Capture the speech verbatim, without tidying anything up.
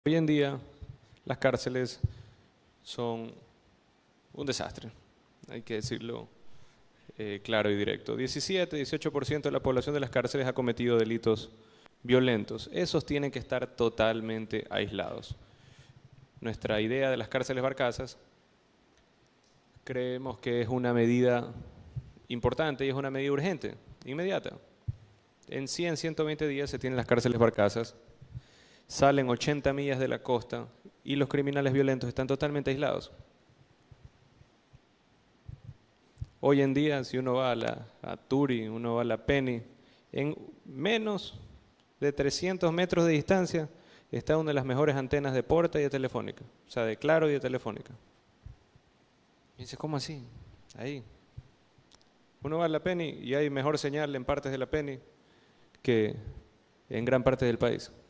Hoy en día las cárceles son un desastre, hay que decirlo eh, claro y directo. diecisiete, dieciocho por ciento de la población de las cárceles ha cometido delitos violentos. Esos tienen que estar totalmente aislados. Nuestra idea de las cárceles barcazas creemos que es una medida importante y es una medida urgente, inmediata. En cien, ciento veinte días se tienen las cárceles barcazas, salen ochenta millas de la costa y los criminales violentos están totalmente aislados. Hoy en día, si uno va a, la, a Turi, uno va a la Penny, en menos de trescientos metros de distancia está una de las mejores antenas de Porta y de Telefónica, o sea, de Claro y de Telefónica. Y dice, ¿cómo así? Ahí. Uno va a la Penny y hay mejor señal en partes de la Penny que en gran parte del país.